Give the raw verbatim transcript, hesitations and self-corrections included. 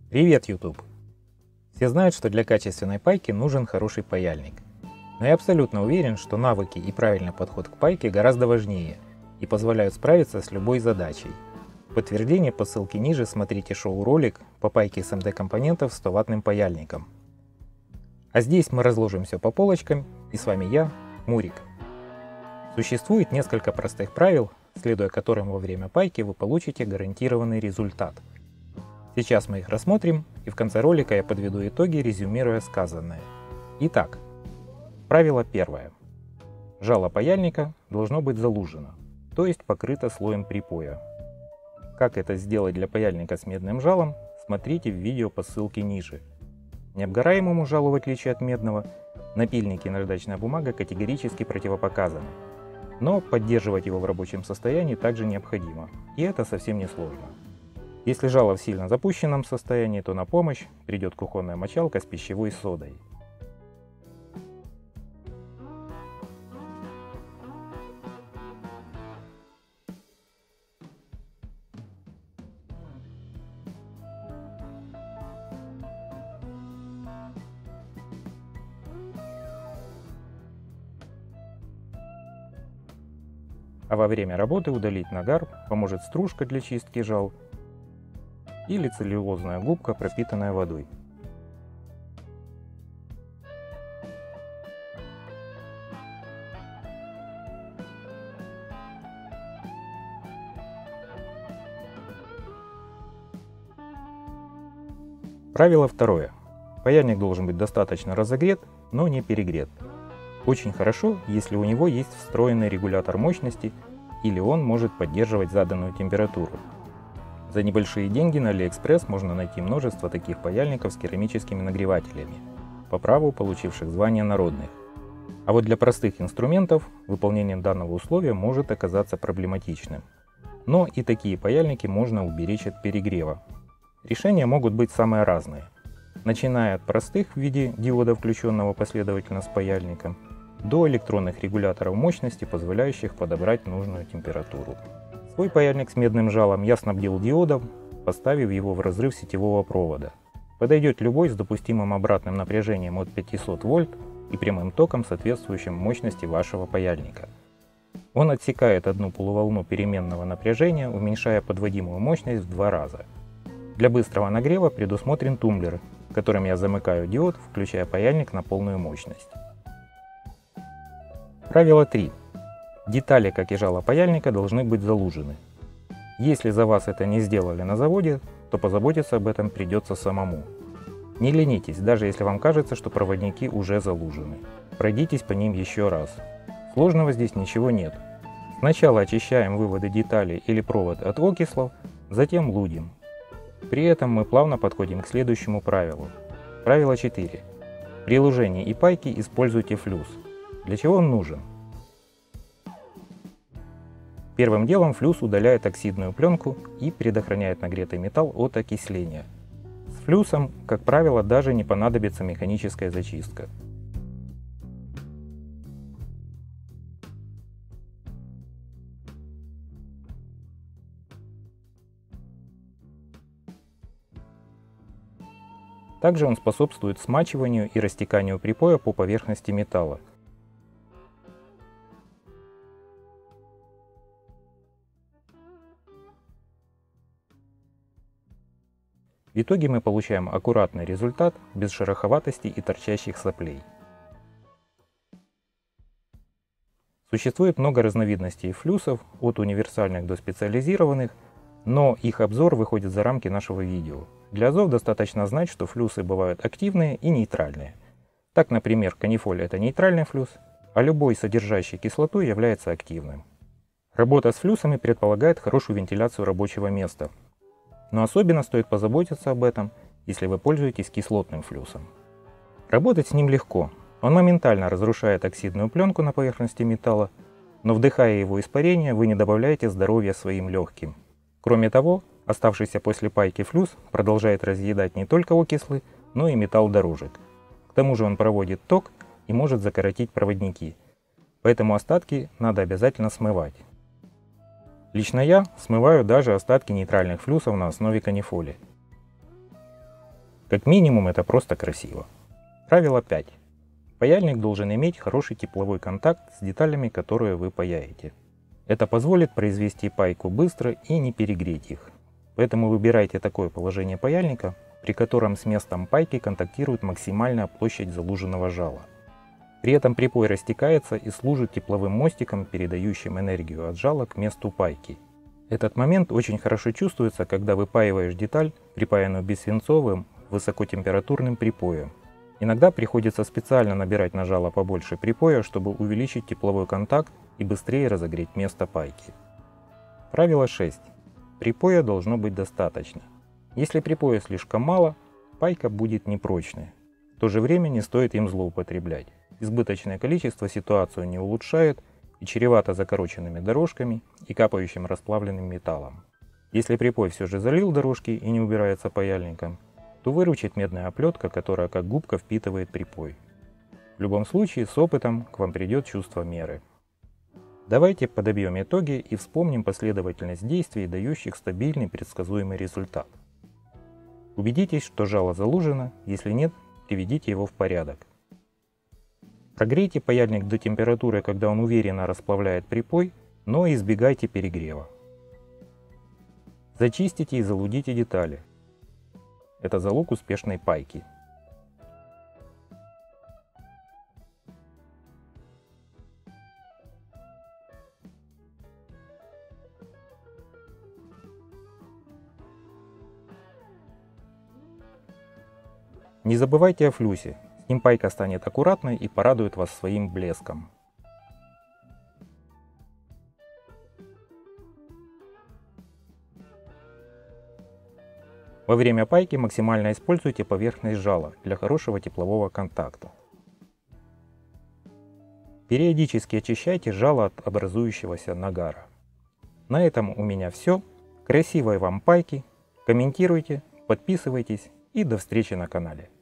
Привет, YouTube! Все знают, что для качественной пайки нужен хороший паяльник. Но я абсолютно уверен, что навыки и правильный подход к пайке гораздо важнее и позволяют справиться с любой задачей. В подтверждение по ссылке ниже смотрите шоу-ролик по пайке эс эм дэ компонентов сто ваттным паяльником. А здесь мы разложим все по полочкам, и с вами я, Мурик. Существует несколько простых правил, следуя которым во время пайки вы получите гарантированный результат. Сейчас мы их рассмотрим, и в конце ролика я подведу итоги, резюмируя сказанное. Итак, правило первое. Жало паяльника должно быть залужено, то есть покрыто слоем припоя. Как это сделать для паяльника с медным жалом, смотрите в видео по ссылке ниже. Необгораемому жалу, в отличие от медного, напильники и наждачная бумага категорически противопоказаны. Но поддерживать его в рабочем состоянии также необходимо, и это совсем не сложно. Если жало в сильно запущенном состоянии, то на помощь придет кухонная мочалка с пищевой содой. А во время работы удалить нагар поможет стружка для чистки жал или целлюлозная губка, пропитанная водой. Правило второе. Паяльник должен быть достаточно разогрет, но не перегрет. Очень хорошо, если у него есть встроенный регулятор мощности или он может поддерживать заданную температуру. За небольшие деньги на AliExpress можно найти множество таких паяльников с керамическими нагревателями, по праву получивших звание народных. А вот для простых инструментов выполнение данного условия может оказаться проблематичным. Но и такие паяльники можно уберечь от перегрева. Решения могут быть самые разные, начиная от простых в виде диода, включенного последовательно с паяльником, до электронных регуляторов мощности, позволяющих подобрать нужную температуру. Свой паяльник с медным жалом я снабдил диодом, поставив его в разрыв сетевого провода. Подойдет любой с допустимым обратным напряжением от пятисот вольт и прямым током, соответствующим мощности вашего паяльника. Он отсекает одну полуволну переменного напряжения, уменьшая подводимую мощность в два раза. Для быстрого нагрева предусмотрен тумблер, которым я замыкаю диод, включая паяльник на полную мощность. Правило три. Детали, как и жало паяльника, должны быть залужены. Если за вас это не сделали на заводе, то позаботиться об этом придется самому. Не ленитесь, даже если вам кажется, что проводники уже залужены. Пройдитесь по ним еще раз. Сложного здесь ничего нет. Сначала очищаем выводы деталей или провод от окислов, затем лудим. При этом мы плавно подходим к следующему правилу. Правило четыре. При лужении и пайке используйте флюс. Для чего он нужен? Первым делом флюс удаляет оксидную пленку и предохраняет нагретый металл от окисления. С флюсом, как правило, даже не понадобится механическая зачистка. Также он способствует смачиванию и растеканию припоя по поверхности металла. В итоге мы получаем аккуратный результат, без шероховатости и торчащих соплей. Существует много разновидностей флюсов, от универсальных до специализированных, но их обзор выходит за рамки нашего видео. Для азов достаточно знать, что флюсы бывают активные и нейтральные. Так, например, канифоль — это нейтральный флюс, а любой, содержащий кислоту, является активным. Работа с флюсами предполагает хорошую вентиляцию рабочего места. Но особенно стоит позаботиться об этом, если вы пользуетесь кислотным флюсом. Работать с ним легко. Он моментально разрушает оксидную пленку на поверхности металла, но вдыхая его испарение, вы не добавляете здоровья своим легким. Кроме того, оставшийся после пайки флюс продолжает разъедать не только окислы, но и металл дорожек. К тому же он проводит ток и может закоротить проводники, поэтому остатки надо обязательно смывать. Лично я смываю даже остатки нейтральных флюсов на основе канифоли. Как минимум это просто красиво. Правило пять. Паяльник должен иметь хороший тепловой контакт с деталями, которые вы паяете. Это позволит произвести пайку быстро и не перегреть их. Поэтому выбирайте такое положение паяльника, при котором с местом пайки контактирует максимальная площадь залуженного жала. При этом припой растекается и служит тепловым мостиком, передающим энергию от жала к месту пайки. Этот момент очень хорошо чувствуется, когда выпаиваешь деталь, припаянную бессвинцовым высокотемпературным припоем. Иногда приходится специально набирать на жало побольше припоя, чтобы увеличить тепловой контакт и быстрее разогреть место пайки. Правило шесть. Припоя должно быть достаточно. Если припоя слишком мало, пайка будет непрочной. В то же время не стоит им злоупотреблять. Избыточное количество ситуацию не улучшает и чревато закороченными дорожками и капающим расплавленным металлом. Если припой все же залил дорожки и не убирается паяльником, то выручит медная оплетка, которая как губка впитывает припой. В любом случае, с опытом к вам придет чувство меры. Давайте подобьем итоги и вспомним последовательность действий, дающих стабильный предсказуемый результат. Убедитесь, что жало залужено, если нет, приведите его в порядок. Прогрейте паяльник до температуры, когда он уверенно расплавляет припой, но избегайте перегрева. Зачистите и залудите детали. Это залог успешной пайки. Не забывайте о флюсе, с ним пайка станет аккуратной и порадует вас своим блеском. Во время пайки максимально используйте поверхность жала для хорошего теплового контакта. Периодически очищайте жало от образующегося нагара. На этом у меня все. Красивой вам пайки, комментируйте, подписывайтесь и до встречи на канале.